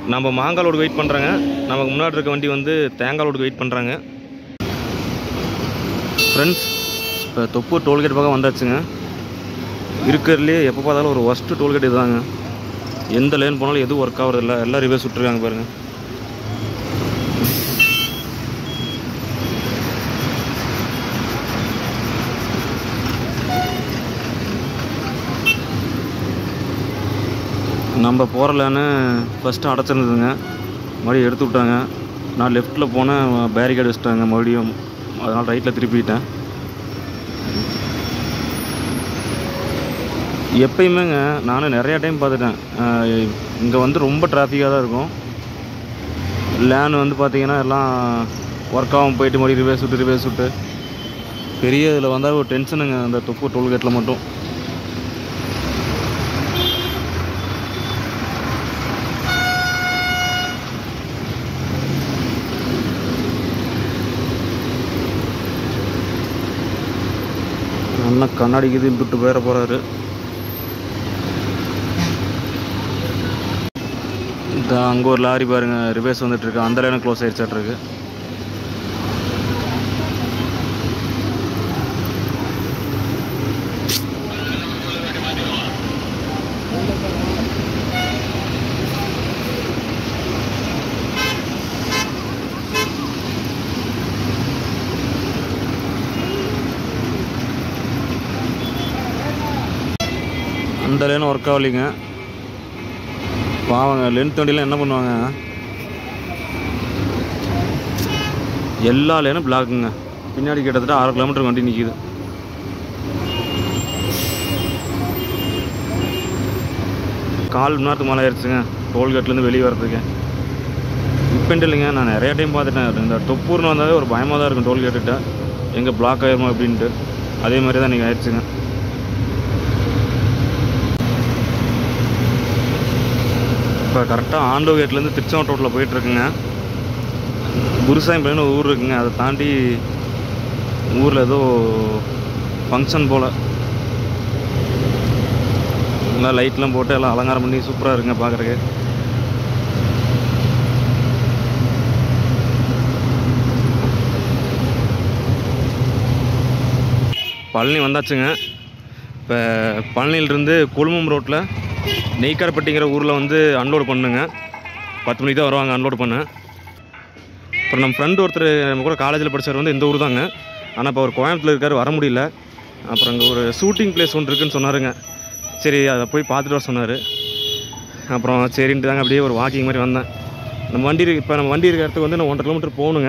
நம்ம மாங்காய் load wait பண்ணுறாங்க. நமக்கு முன்னாடி இருக்க வண்டி வந்து தேங்காய் லோடுக்கு வெயிட் பண்ணுறாங்க. ஃப்ரெண்ட்ஸ், இப்போ தொப்பூர் டோல்கேட் பக்கம் வந்தாச்சுங்க. இருக்கிறதுலே எப்போ பார்த்தாலும் ஒரு ஒஸ்ட்டு டோல்கேட் இதுதாங்க. எந்த லேன் போனாலும் எதுவும் ஒர்க் ஆகிறதில்ல. எல்லாம் ரிவர்ஸ் விட்டுருக்காங்க பாருங்கள். நம்ம போகிற லேனு ஃபஸ்ட்டு அடைச்சிருந்ததுங்க. மறுபடியும் எடுத்து விட்டாங்க. நான் லெஃப்ட்டில் போனேன், பேரிகேட் வச்சுட்டாங்க மறுபடியும். அதனால் ரைட்டில் திருப்பிட்டேன். எப்பயுமேங்க நானும் நிறையா டைம் பார்த்துட்டேன். இங்கே வந்து ரொம்ப டிராஃபிக்காக தான் இருக்கும். லேன் வந்து பார்த்திங்கன்னா எல்லாம் ஒர்க் ஆகும், போயிட்டு மறுபடியும் ரிவர்ஸ் விட்டு பெரிய இதில் வந்தால் ஒரு டென்ஷனுங்க அந்த தொப்பூர் டோல்கேட்டில் மட்டும். நல்லா கண்ணாடிக்கு இழுத்துட்டு போயிட போகிறாரு. அங்கே ஒரு லாரி பாருங்கள், ரிவர்ஸ் வந்துட்டுருக்கு. அந்த லைனும் க்ளோஸ் ஆகிடுச்சாட்ருக்கு. அந்த லைனும் ஒர்க் ஆகலைங்க. பாவங்க, லென்த் வண்டியெலாம் என்ன பண்ணுவாங்க, எல்லா லேனும் பிளாக்குங்க. பின்னாடி கிட்டத்தட்ட 6 கிலோமீட்டர் வண்டி நிற்கிது. கால் மணி நேரத்துக்கு மேலே ஆயிடுச்சுங்க டோல்கேட்லேருந்து வெளியே வரதுக்கு. இப்போன்ட்டு இல்லைங்க, நான் நிறையா டைம் பார்த்துட்டேன். இந்த தொப்பூர்னு வந்தாலே ஒரு பயமாக தான் இருக்கும் டோல்கேட்டுகிட்ட, எங்கே பிளாக் ஆகிருமோ அப்படின்ட்டு. அதே மாதிரி தான் நீங்கள் ஆயிடுச்சுங்க. இப்போ கரெக்டாக ஆண்டோ கேட்லேருந்து திருச்செங்கோட்டு ரோட்டில் போயிட்டுருக்குங்க. குருசாமின்னு ஊர் இருக்குங்க. அதை தாண்டி ஊரில் ஏதோ ஃபங்க்ஷன் போல். எல்லாம் லைட்லாம் போட்டு எல்லாம் அலங்காரம் பண்ணி சூப்பராக இருக்குங்க பார்க்குறக்கு. பழனி வந்தாச்சுங்க. இப்போ பழனியிலிருந்து கொழுமம் ரோட்டில் நெய்க்காரப்பட்டிங்கிற ஊரில் வந்து அன்லோடு பண்ணுங்க. 10 மணிக்கு தான் வருவாங்க அன்லோடு பண்ண. அப்புறம் நம்ம ஃப்ரெண்டு ஒருத்தர் நம்ம கூட காலேஜில் படித்தவர் வந்து இந்த ஊர் தாங்க. ஆனால் இப்போ அவர் கோயம்புத்தூர் இருக்கார், வர முடியல. அப்புறம் அங்கே ஒரு ஷூட்டிங் பிளேஸ் ஒன்று இருக்குதுன்னு சொன்னாருங்க. சரி, அதை போய் பார்த்துட்டு வர சொன்னார். அப்புறம் சரின்ட்டு தாங்க அப்படியே ஒரு வாக்கிங் மாதிரி வந்தேன். நம்ம வண்டி இருக்க இடத்துக்கு வந்து நான் 1.5 கிலோமீட்டர் போகணுங்க.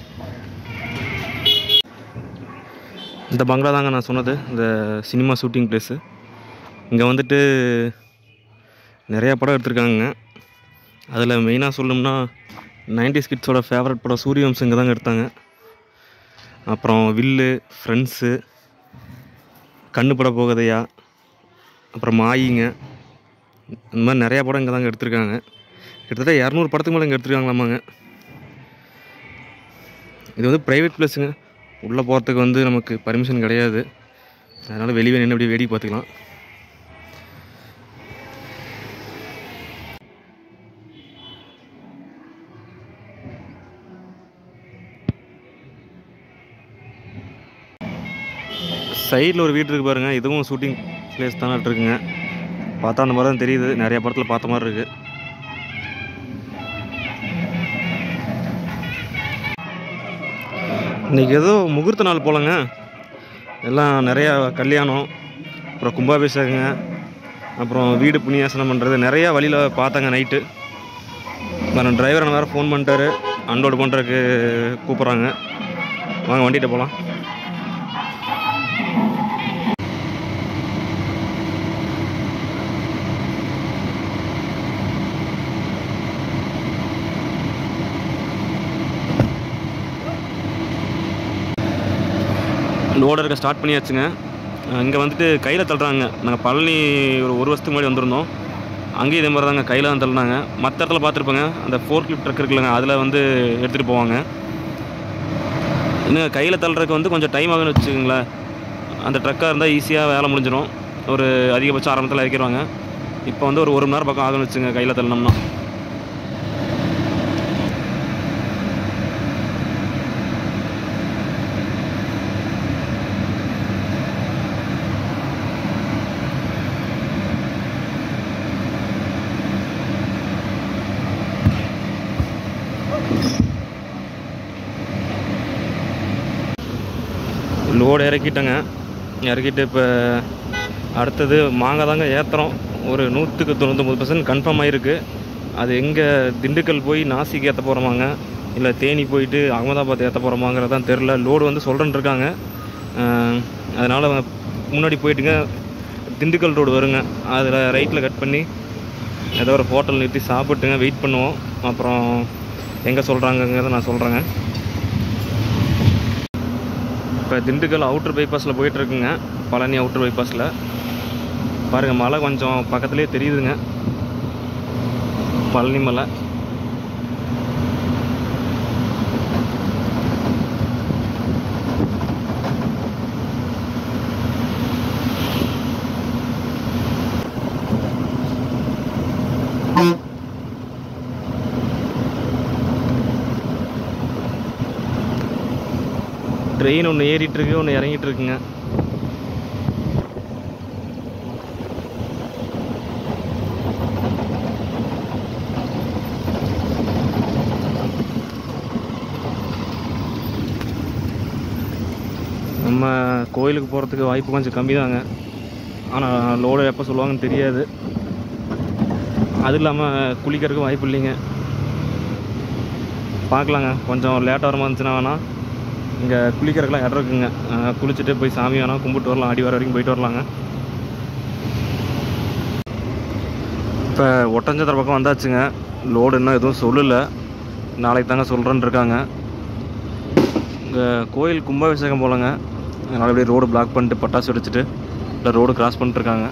இந்த பங்களா தாங்க நான் சொன்னது, இந்த சினிமா ஷூட்டிங் பிளேஸு. இங்கே வந்துட்டு நிறையா படம் எடுத்திருக்காங்க. அதில் மெயினாக சொல்லணும்னா 90s கிட்ஸோட ஃபேவரட் படம் சூரியவம்சம் இங்கே தாங்க எடுத்தாங்க. அப்புறம் வில்லு, ஃப்ரெண்ட்ஸு, கண்ணு பட போகதையா, அப்புறம் மாயிங்க, இந்த மாதிரி நிறையா படம் இங்கே தாங்க எடுத்திருக்காங்க. கிட்டத்தட்ட 200 படத்துக்கு மேலே இங்கே எடுத்துருக்காங்களாமாங்க. இது வந்து ப்ரைவேட் பிளேஸுங்க. உள்ளே போகிறதுக்கு வந்து நமக்கு பர்மிஷன் கிடையாது. அதனால் வெளியே நின்று அப்படியே வேடிக்கை பார்த்துக்கலாம். சைடில் ஒரு வீடு இருக்குது பாருங்கள், இதுவும் ஷூட்டிங் பிளேஸ் தானே இருக்குங்க. பார்த்தா அந்த மாதிரி தான் தெரியுது, நிறையா படத்தில் பார்த்த மாதிரி இருக்குது. இன்றைக்கி ஏதோ முகூர்த்த நாள் போலங்க. எல்லாம் நிறையா கல்யாணம், அப்புறம் கும்பாபிஷேகங்க, அப்புறம் வீடு புண்ணியாசனம் பண்ணுறது நிறையா வழியில் பார்த்தாங்க நைட்டு. நான் டிரைவரை வேறு ஃபோன் பண்ணிட்டாரு, அன்லோடு பண்ணுறதுக்கு கூப்பிட்றாங்க. வாங்க வண்டிகிட்ட போகலாம். லோடு இருக்க ஸ்டார்ட் பண்ணியாச்சுங்க. இங்கே வந்துட்டு கையில் தள்ளுறாங்க. நாங்கள் பழனி ஒரு வருஷத்துக்கு முன்னாடி வந்திருந்தோம். அங்கேயும் இதே மாதிரி தாங்க கையில் தான் தள்ளினாங்க. மற்ற இடத்துல பார்த்துருப்பாங்க, அந்த ஃபோர்க் லிஃப்ட் ட்ரக் இருக்குல்லங்க, அதில் வந்து எடுத்துகிட்டு போவாங்க. இன்னும் கையில் தள்ளுறதுக்கு வந்து கொஞ்சம் டைம் ஆகுன்னு வச்சுக்கோங்களேன். அந்த ட்ரக்காக இருந்தால் ஈஸியாக வேலை முடிஞ்சிடும். ஒரு அதிகபட்சம் ஆரம்பத்தில் இறக்கிடுவாங்க. இப்போ வந்து ஒரு மணி நேரம் பக்கம் ஆகுன்னு வச்சுங்க கையில் தள்ளினோம்னா. லோடு இறக்கிட்டேங்க. இறக்கிட்டு இப்போ அடுத்தது மாங்காய் தாங்க ஏற்றுறோம். ஒரு 199% கன்ஃபார்ம் ஆகிருக்கு. அது எங்கே திண்டுக்கல் போய் நாசிக்கு ஏற்ற போகிறோமாங்க, இல்லை தேனி போயிட்டு அகமதாபாத் ஏற்ற போகிறோமாங்கிறதான் தெரில. லோடு வந்து சொல்கிறேன்னு இருக்காங்க. அதனால் முன்னாடி போயிட்டுங்க திண்டுக்கல் ரோடு வருங்க, அதில் ரைட்டில் கட் பண்ணி ஏதோ ஒரு ஹோட்டல் நிறுத்தி சாப்பிட்டுங்க வெயிட் பண்ணுவோம். அப்புறம் எங்கே சொல்கிறாங்கங்கிறத நான் சொல்கிறேங்க. இப்போ திண்டுக்கல் அவுட்ரு பைபாஸில் போயிட்டுருக்குங்க, பழனி அவுட்ரு பைபாஸில். பாருங்கள், மலை கொஞ்சம் பக்கத்துலேயே தெரியுதுங்க, பழனி மலை. ட்ரெயின் ஒன்று ஏறிட்டுருக்கு, ஒன்று இறங்கிட்டுருக்குங்க. நம்ம கோயிலுக்கு போகிறதுக்கு வாய்ப்பு கொஞ்சம் கம்மி தாங்க. ஆனால் லோடு எப்போ சொல்லுவாங்கன்னு தெரியாது. அது இல்லாமல் குளிக்கிறதுக்கு வாய்ப்பு இல்லைங்க. பார்க்கலாங்க, கொஞ்சம் லேட்டாக வர மாதிரி இருந்துச்சுன்னா வேணால் இங்கே குளிக்கிறதுக்கெலாம் இடம் இருக்குங்க. குளிச்சுட்டு போய் சாமி வேணால் கும்பிட்டு வரலாம், அடி வர வரைக்கும் போயிட்டு வரலாங்க. இப்போ ஒட்டஞ்சத்திர பக்கம் வந்தாச்சுங்க. லோடு இன்னும் எதுவும் சொல்லலை, நாளைக்கு தாங்க சொல்கிறேன்னு இருக்காங்க. இங்கே கோயில் கும்பாபிஷேகம் போலங்க, அதனால் அப்படியே ரோடு பிளாக் பண்ணிட்டு பட்டாசு வெடிச்சிட்டு இல்லை ரோடு கிராஸ் பண்ணிட்டுருக்காங்க.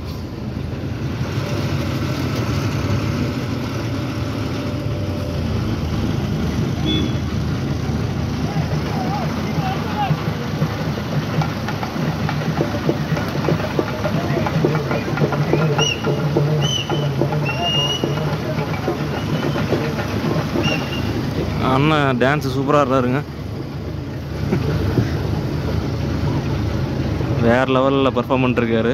அண்ணன் டான்ஸு சூப்பராக இருந்தாருங்க, வேறு லெவலில் பர்ஃபார்ம் பண்ணிருக்காரு.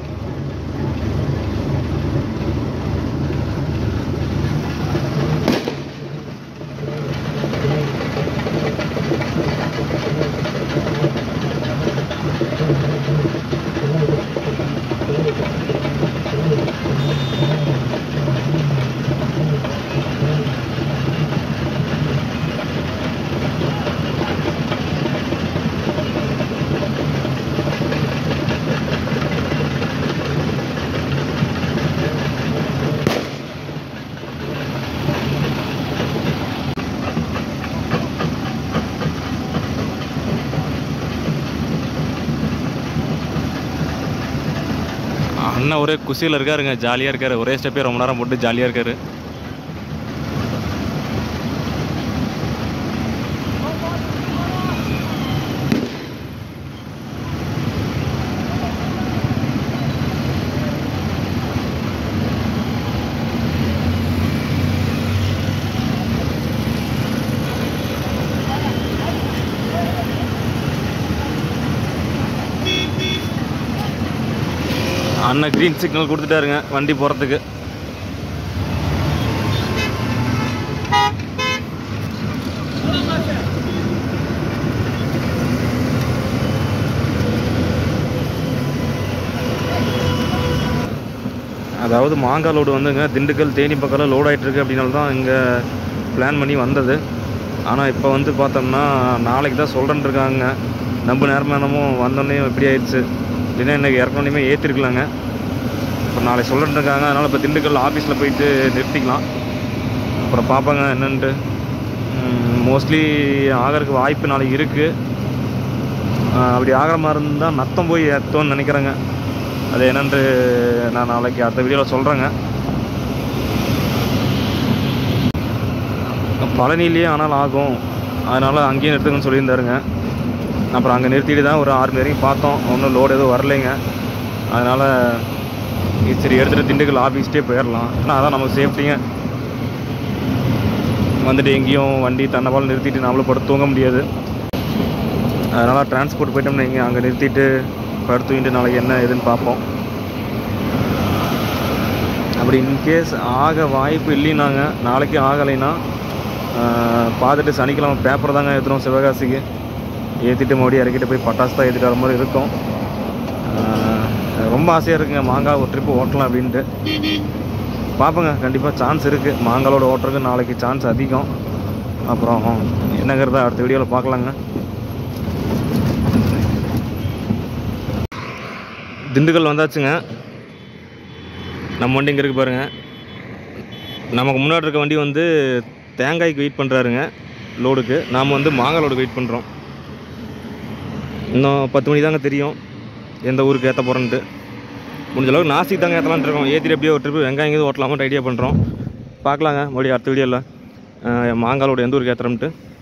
அண்ணன் ஒரே குஷியில் இருக்காருங்க, ஜாலியாக இருக்காரு. ஒரே ஸ்டெப்பே ரொம்ப நேரம் போட்டு ஜாலியாக இருக்காரு. அண்ணன் க்ரீன் சிக்னல் கொடுத்துட்டாருங்க வண்டி போகிறதுக்கு. அதாவது மாங்காய் லோடு வந்துங்க திண்டுக்கல் தேனி பக்கம் லோட் ஆகிட்டுருக்கு. அப்படின்னால தான் இங்கே பிளான் பண்ணி வந்தது. ஆனால் இப்போ வந்து பார்த்தோம்னா நாளைக்கு தான் சொல்கிறேன்னு இருக்காங்க. நம்ம நேரமானமும் வந்தோடனே எப்படி ஆயிடுச்சு, இல்லைன்னா இன்றைக்கி இறக்கணுன்னே ஏற்றிருக்கலாங்க. இப்போ நாளைக்கு சொல்கிறேன்னு இருக்காங்க. அதனால் இப்போ திண்டுக்கல் ஆஃபீஸில் போயிட்டு நிறுத்திக்கலாம். அப்புறம் பார்ப்பாங்க என்னன்ட்டு. மோஸ்ட்லி ஆகிறதுக்கு வாய்ப்பு நாளைக்கு இருக்குது. அப்படி ஆகிற மாதிரி இருந்தால் நத்தம் போய் ஏற்றோன்னு நினைக்கிறேங்க. அது என்னன்ட்டு நான் நாளைக்கு அடுத்த வீடியோவில் சொல்கிறேங்க. பழனிலேயே ஆனால் ஆகும், அதனால் அங்கேயே நிறுத்துங்கன்னு சொல்லியிருந்தாருங்க. அப்புறம் அங்கே நிறுத்திட்டு தான் ஒரு 6 மணி வரைக்கும் பார்த்தோம், ஒன்றும் லோடு எதுவும் வரலைங்க. அதனால் சரி எடுத்துகிட்டு திண்டுக்கல் ஆஃபீஸ்ட்டே போயிடலாம். ஆனால் அதான் நமக்கு சேஃப்டிங்க. வந்துட்டு எங்கேயும் வண்டி தன்னபால் நிறுத்திட்டு நம்மளும் படுத்து தூங்க முடியாது. அதனால் டிரான்ஸ்போர்ட் போய்ட்டோம்னா இங்கே அங்கே நிறுத்திட்டு படுத்து தூங்கிட்டு நாளைக்கு என்ன ஏதுன்னு பார்ப்போம். அப்படி இன்கேஸ் ஆக வாய்ப்பு இல்லைன்னாங்க, நாளைக்கு ஆகலைன்னா பார்த்துட்டு சனிக்கிழமை பேப்பர் தாங்க ஏற்றுறோம் சிவகாசிக்கு. ஏற்றிட்டு மறுபடியும் இறக்கிட்டு போய் பட்டாசு தான் ஏற்றிட்டு வர மாதிரி இருக்கும். ரொம்ப ஆசையாக இருக்குங்க மாங்காய் ஒரு ட்ரிப்பு ஓட்டலாம் அப்படின்ட்டு. பார்ப்போங்க, கண்டிப்பாக சான்ஸ் இருக்குது மாங்காயோட ஓட்டுறதுக்கு நாளைக்கு சான்ஸ் அதிகம். அப்புறம் என்னங்கிறத அடுத்த வீடியோவில் பார்க்கலாங்க. திண்டுக்கல் வந்தாச்சுங்க. நம்ம வண்டி இங்கே இருக்குது பாருங்கள். நமக்கு முன்னாடி இருக்க வண்டி வந்து தேங்காய்க்கு வெயிட் பண்ணுறாருங்க லோடுக்கு. நாம் வந்து மாங்காய் லோடுக்கு வெயிட் பண்ணுறோம். இன்னும் 10 மணி தாங்க தெரியும் எந்த ஊருக்கு ஏற்ற போகிறோன்ட்டு. முடிஞ்ச அளவுக்கு நாசிக்கு தாங்க ஏற்றலான்ட்டு இருக்கோம். ஏற்றிட்டு எப்படியோ ஒரு ட்ரிப்பு வெங்காயம் எங்கேயும் ஓட்டலாமான்ட்டு ஐடியா பண்ணுறோம். பார்க்கலாங்க மறுபடியும் அடுத்த வீடியோவில் மாங்காய் லோடு எந்த ஊருக்கு ஏற்றுறோம்ட்டு.